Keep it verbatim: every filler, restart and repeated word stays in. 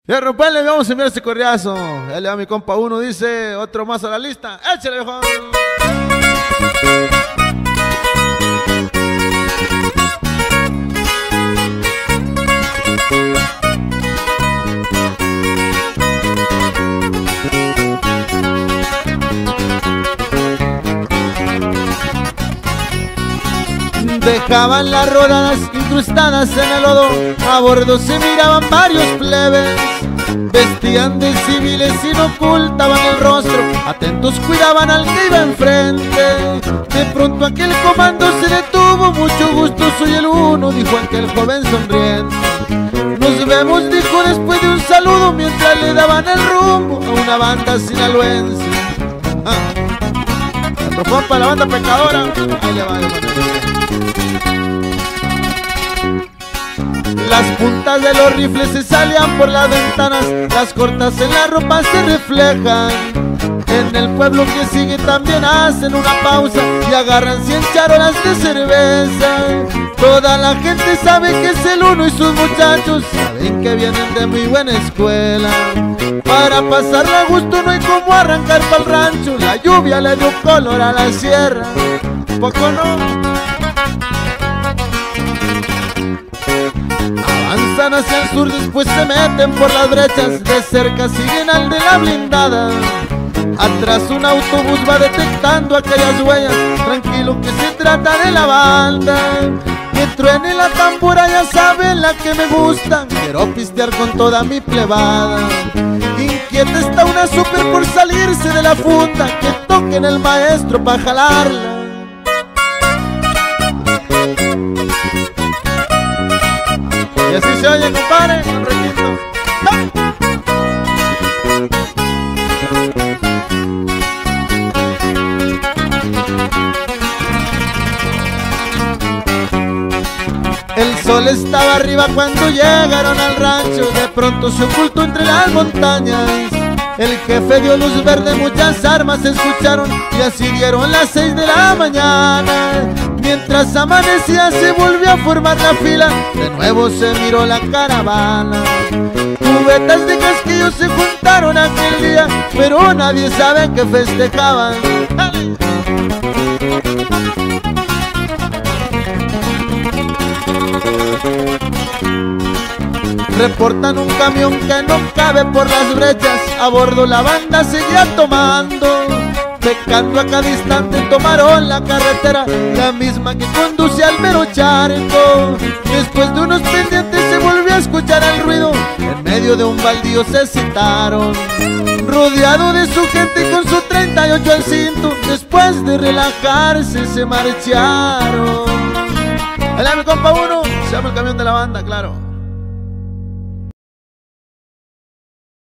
Ya romperle, vamos a enviar este correazo. Ya le va mi compa uno, dice, otro más a la lista. ¡Échale, viejo! Dejaban las rodadas incrustadas en el lodo, a bordo se miraban varios plebes. Vestían de civiles y no ocultaban el rostro, atentos cuidaban al que iba enfrente. De pronto aquel comando se detuvo, mucho gusto, soy el uno, dijo aquel joven sonriente. Nos vemos, dijo después de un saludo, mientras le daban el rumbo a una banda sinaloense. Ah. Otro compa, la banda pecadora, ahí le va, ahí le va. Las puntas de los rifles se salían por las ventanas, las cortas en la ropa se reflejan. En el pueblo que sigue también hacen una pausa y agarran cien charolas de cerveza. Toda la gente sabe que es el uno y sus muchachos saben que vienen de muy buena escuela. Para pasarla a gusto no hay como arrancar pa'l rancho, la lluvia le dio color a la sierra. ¿Poco no? Avanzan hacia el sur, después se meten por las brechas, de cerca siguen al de la blindada. Atrás un autobús va detectando aquellas huellas, tranquilo que se trata de la banda. Que truene la tambora, ya saben la que me gusta, quiero pistear con toda mi plebada. Inquieta está una super por salirse de la funda, que toquen el maestro pa' jalarla. Y así se oye, compadre, un requinto. ¡Ah! El sol estaba arriba cuando llegaron al rancho, de pronto se ocultó entre las montañas. El jefe dio luz verde, muchas armas se escucharon y así dieron las seis de la mañana. Mientras amanecía se volvió a formar la fila, de nuevo se miró la caravana. Cubetas de casquillo se juntaron aquel día, pero nadie sabe que festejaban. ¡Dale! Reportan un camión que no cabe por las brechas, a bordo la banda seguía tomando. Pecando a cada instante tomaron la carretera, la misma que conduce al mero charco. Después de unos pendientes se volvió a escuchar el ruido, en medio de un baldío se citaron. Rodeado de su gente y con su treinta y ocho al cinto, después de relajarse se marcharon. Allá mi compa uno, se llama el camión de la banda, claro.